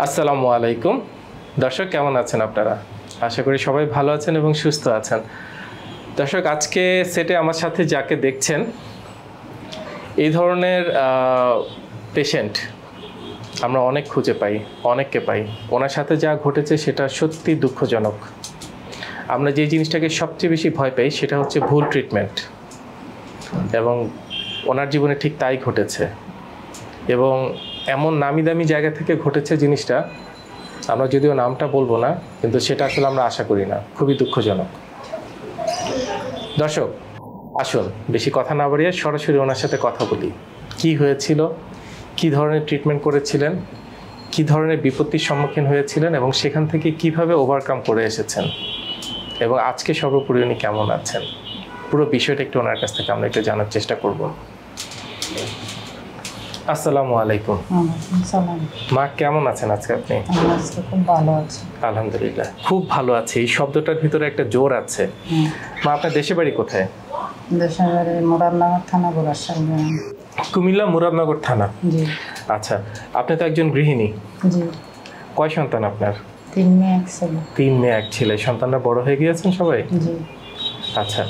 আসসালামু আলাইকুম দর্শক, কেমন আছেন আপনারা? আশা করি সবাই ভালো আছেন এবং সুস্থ আছেন। দর্শক, আজকে সেটে আমার সাথে যাকে দেখছেন, এই ধরনের পেশেন্ট আমরা অনেক খুঁজে পাই, অনেককে পাই। ওনার সাথে যা ঘটেছে সেটা সত্যি দুঃখজনক। আমরা যে জিনিসটাকে সবচেয়ে বেশি ভয় পাই সেটা হচ্ছে ভুল ট্রিটমেন্ট, এবং ওনার জীবনে ঠিক তাই ঘটেছে। এবং এমন নামি দামি জায়গা থেকে ঘটেছে জিনিসটা, আমরা যদিও নামটা বলবো না, কিন্তু সেটা আসলে আমরা আশা করি না। খুবই দুঃখজনক। দর্শক, আসুন বেশি কথা না বাড়িয়ে সরাসরি ওনার সাথে কথা বলি। কি হয়েছিল, কি ধরনের ট্রিটমেন্ট করেছিলেন, কি ধরনের বিপত্তির সম্মুখীন হয়েছিলেন, এবং সেখান থেকে কিভাবে ওভারকাম করে এসেছেন, এবং আজকে সর্বোপরি উনি কেমন আছেন, পুরো বিষয়টা একটু ওনার কাছ থেকে আমরা একটু জানার চেষ্টা করব। আসসালামু আলাইকুম। মা, কেমন আছেন আজকে আপনি? খুব ভালো আছি, আলহামদুলিল্লাহ, খুব ভালো আছে। এই শব্দটার ভিতরে একটা জোর আছে। মা, আপনার দেশে বাড়ি কোথায়? দেশের বাড়ি মুরাদনগর থানা, গোরাশাল গ্রাম। কুমিল্লা মুরাদনগর থানা। জি। আচ্ছা, আপনি তো একজন গৃহিণী। জি। কয় সন্তান আপনার? 3 মেয়ে 1 ছেলে। 3 মেয়ে 1 ছেলে। সন্তানরা বড় হয়ে গিয়েছেন সবাই? জি। আচ্ছা,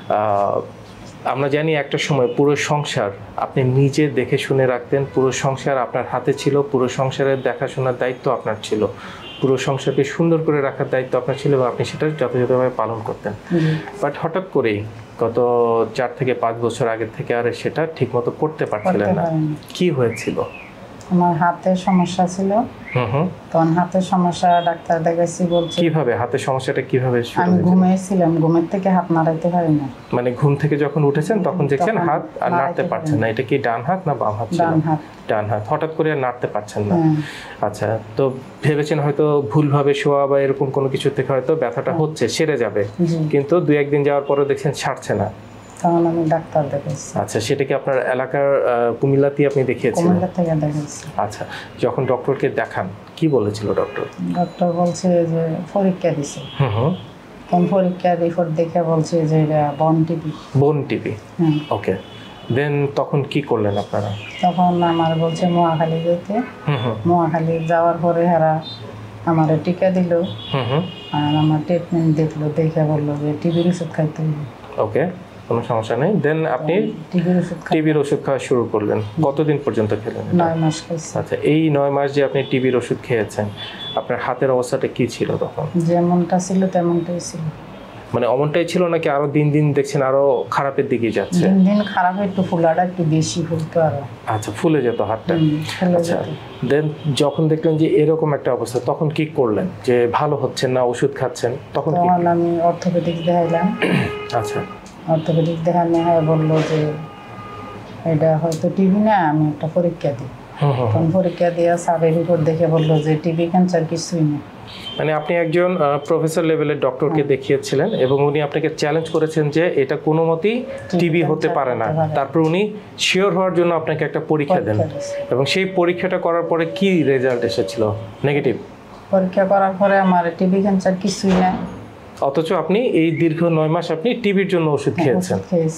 আমরা জানি একটা সময় পুরো সংসার আপনি নিজে দেখে শুনে রাখতেন, পুরো সংসার আপনার হাতে ছিল, পুরো সংসারের দেখাশোনার দায়িত্ব আপনার ছিল, পুরো সংসারকে সুন্দর করে রাখার দায়িত্ব আপনার ছিল, এবং আপনি সেটা যথাযথভাবে পালন করতেন। বাট হঠাৎ করেই গত 4 থেকে 5 বছর আগের থেকে আর সেটা ঠিকমতো করতে পারছিলেন না। কি হয়েছিল? আমার হাতের সমস্যা ছিল। তখন হাতের সমস্যা ডাক্তার দেখাইছি, বলছে কিভাবে হাতের সমস্যাটা কিভাবে শুরু হয়েছিল? আমি ঘুমিয়েছিলাম, ঘুমের থেকে হাত নাড়াইতে পারি না। মানে ঘুম থেকে যখন উঠেছেন তখন দেখছেন হাত আর নাড়তে পারছেন না। এটা কি ডান হাত না বাম হাত ছিল? ডান হাত। ডান হাত। হঠাৎ করে আর নাড়তে পারছেন না। আচ্ছা, তো ভেবেছেন হয়তো ভুলভাবে শোয়া বা এরকম কোনো কিছু থেকে হয়তো ব্যথাটা হচ্ছে, সেরে যাবে, কিন্তু 2-1 দিন যাওয়ার পরে দেখছেন ছাড়ছে না। তখন আমি ডাক্তার দেখাইছি। আচ্ছা, সেটা কি আপনার এলাকার কুমিল্লাতেই আপনি দেখিয়েছিলেন? কুমিল্লা থেকে দেখাইছি। আচ্ছা, যখন ডক্টরকে দেখান কি বলেছিল ডক্টর? ডক্টর বলছে যে পরীক্ষা দিছে। কোন পরীক্ষার রিপোর্ট দেখে বলছে যে এটা বোন টিবি। বোন টিবি। ওকে। দেন তখন কি করলেন আপনারা? তখন আমার বলছে মোয়াখালী যেতে। মোয়াখালী যাওয়ার পরে হেরা আমার টিকা দিল, আর আমার ট্রিটমেন্ট দেখলো, দেখে বললো যে টিবির ওষুধ খাইতে হবে। ওকে, কোনো সমস্যা নেই। দেন আপনি টিবির ওষুধ খাওয়া শুরু করলেন। কতদিন পর্যন্ত খেলেন? 9 মাস খাইছি। আচ্ছা, এই 9 মাস যে আপনি টিবির ওষুধ খেয়েছেন, আপনার হাতের অবস্থাটা কি ছিল তখন? যেমনটা ছিল তেমনটাই ছিল। মানে অমনটাই ছিল নাকি আরো দিন দিন দেখছেন আরো খারাপের দিকে যাচ্ছে? দিন দিন খারাপ, একটু ফুলাটা একটু বেশি ফুলতো আরো। আচ্ছা, ফুলে যেত হাতটা। আচ্ছা, দেন যখন দেখলেন যে এরকম একটা অবস্থা, তখন কি করলেন? যে ভালো হচ্ছে না, ওষুধ খাচ্ছেন, তখন আমি অর্থোপেডিক দেখাইলাম। আচ্ছা, অর্থোপেডিক দেখানো হয়, বললো যে এটা হয়তো টিবি না, আমি একটা পরীক্ষা দিই। তখন পরীক্ষা দিয়ে স্যারের রিপোর্ট দেখে বললো যে টিবি ক্যান্সার কিছুই না। মানে আপনি একজন প্রফেসর লেভেলের ডক্টরকে দেখিয়েছিলেন, এবং উনি আপনাকে চ্যালেঞ্জ করেছেন যে এটা কোনো মতেই টিবি হতে পারে না। তারপর উনি শিওর হওয়ার জন্য আপনাকে একটা পরীক্ষা দেন, এবং সেই পরীক্ষাটা করার পরে কি রেজাল্ট এসেছিল? নেগেটিভ। পরীক্ষা করার পরে আমার টিবি ক্যান্সার কিছুই না। অথচ আপনি এই দীর্ঘ 9 মাস আপনি টিবির জন্য ওষুধ খেয়েছেন।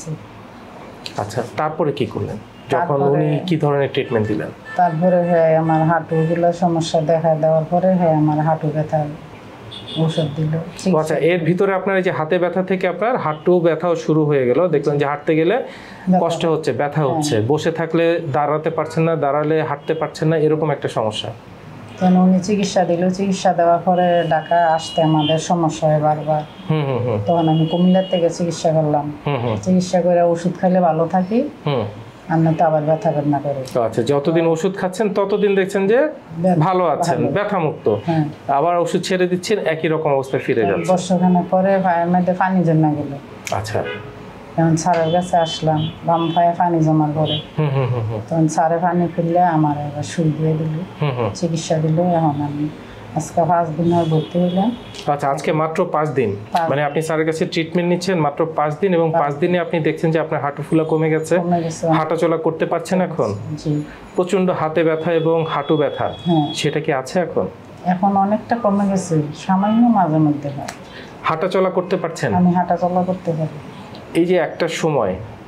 আচ্ছা, তারপরে কি করলেন যখন উনি কি ধরনের ট্রিটমেন্ট দিলেন? তারপরে আমার হাঁটুগুলো সমস্যা দেখা দেওয়ার পরে আমার হাঁটু ব্যথার ওষুধ দিল। আচ্ছা, এর ভিতরে আপনার এই যে হাতে ব্যথা থেকে আপনার হাঁটু ব্যথাও শুরু হয়ে গেল। দেখলেন যে হাঁটতে গেলে কষ্ট হচ্ছে, ব্যথা হচ্ছে, বসে থাকলে দাঁড়াতে পারছেন না, দাঁড়ালে হাঁটতে পারছেন না, এরকম একটা সমস্যা। তখন উনি চিকিৎসা দিল, চিকিৎসা দেওয়ার পরে ঢাকা আসতে আমাদের সমস্যা হয় বারবার। তখন আমি কুমিল্লার থেকে চিকিৎসা করলাম। চিকিৎসা করে ওষুধ খাইলে ভালো থাকি, আর না তো আবার ব্যথা বেদনা করে। আচ্ছা, যতদিন ওষুধ খাচ্ছেন ততদিন দেখছেন যে ভালো আছেন, ব্যথা মুক্ত। আবার ওষুধ ছেড়ে দিচ্ছেন, একই রকম অবস্থায় ফিরে যাচ্ছে। বর্ষখানেক পরে পায়ের মধ্যে পানি জমা গেল। আচ্ছা, যেমন স্যারের কাছে আসলাম, বাম পায়ে পানি জমার পরে তখন স্যারে পানি ফেললে আমার এবার সুই দিয়ে দিল, চিকিৎসা দিল। এখন আমি আজকে 5 দিন ভর্তি হইলাম। আচ্ছা, আজকে মাত্র 5 দিন? মানে আপনি স্যারের কাছে ট্রিটমেন্ট নিচ্ছেন মাত্র 5 দিন, এবং 5 দিনে আপনি দেখছেন যে আপনার হাঁটু ফুলা কমে গেছে, হাঁটাচলা করতে পারছেন এখন? প্রচন্ড হাতে ব্যথা এবং হাঁটু ব্যথা, সেটা কি আছে এখন? এখন অনেকটা কমে গেছে, সামান্য মাঝে মধ্যে হয়। হাঁটাচলা করতে পারছেন? আমি হাঁটাচলা করতে পারি। এই যে একটা সময়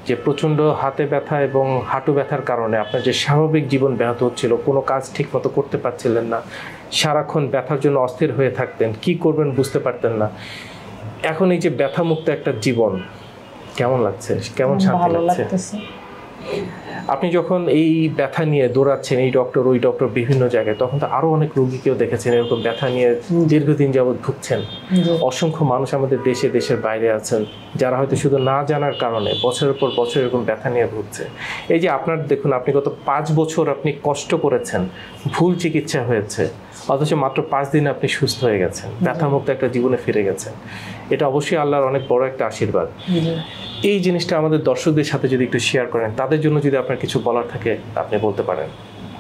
যে প্রচণ্ড হাতে ব্যথা এবং হাঁটু ব্যথার কারণে আপনার যে স্বাভাবিক জীবন ব্যাহত হচ্ছিল, কোনো কাজ ঠিকমতো করতে পারছিলেন না, সারাক্ষণ ব্যথার জন্য অস্থির হয়ে থাকতেন, কি করবেন বুঝতে পারতেন না। এখন এই যে ব্যথামুক্ত একটা জীবন, কেমন লাগছে, কেমন শান্তি লাগছে? আপনি যখন এই ব্যথা নিয়ে দৌড়াচ্ছেন এই ডক্টর ওই ডক্টর বিভিন্ন জায়গায়, তখন তো আরো অনেক রোগীকেও দেখেছেন এরকম ব্যথা নিয়ে দীর্ঘদিন যাবৎ ভুগছেন। অসংখ্য মানুষ আমাদের দেশে দেশের বাইরে আছেন যারা হয়তো শুধু না জানার কারণে বছরের পর বছর এরকম ব্যথা নিয়ে ভুগছে। এই যে আপনার দেখুন, আপনি গত 5 বছর আপনি কষ্ট করেছেন, ভুল চিকিৎসা হয়েছে, অথচ মাত্র 5 দিনে আপনি সুস্থ হয়ে গেছেন, ব্যথামুক্ত একটা জীবনে ফিরে গেছেন। এটা অবশ্যই আল্লাহর অনেক বড় একটা আশীর্বাদ। এই জিনিসটা আমাদের দর্শকদের সাথে যদি একটু শেয়ার করেন, তাদের জন্য যদি আপনার কিছু বলার থাকে আপনি বলতে পারেন।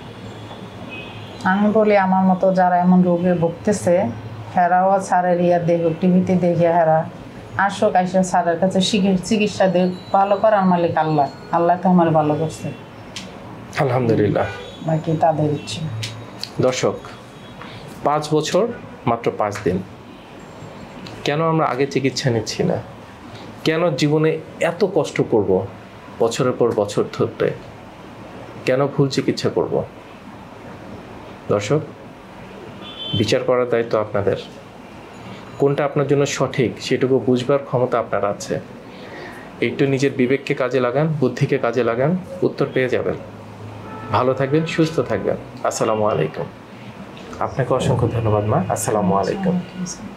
আমি বলি, আমার মতো যারা এমন রোগে ভুগতেছে, হেরাও স্যারের দেখুক, টিভিতে দেখে হেরা আসুক, আইসা স্যারের কাছে চিকিৎসা দেখ। ভালো করার মালিক আল্লাহ, আল্লাহ তো আমার ভালো করছে, আলহামদুলিল্লাহ। বাকি তাদের ইচ্ছে। দর্শক, 5 বছর মাত্র 5 দিন। কেন আমরা আগে চিকিৎসা নিচ্ছি না? কেন জীবনে এত কষ্ট করব বছরের পর বছর ধরে? কেন ভুল চিকিৎসা করব? দর্শক, বিচার করার দায়িত্ব আপনাদের। কোনটা আপনার জন্য সঠিক সেটুকু বুঝবার ক্ষমতা আপনার আছে। একটু নিজের বিবেককে কাজে লাগান, বুদ্ধিকে কাজে লাগান, উত্তর পেয়ে যাবেন। ভালো থাকবেন, সুস্থ থাকবেন। আসসালামু আলাইকুম। আপনাকে অসংখ্য ধন্যবাদ মা। আসসালামু আলাইকুম।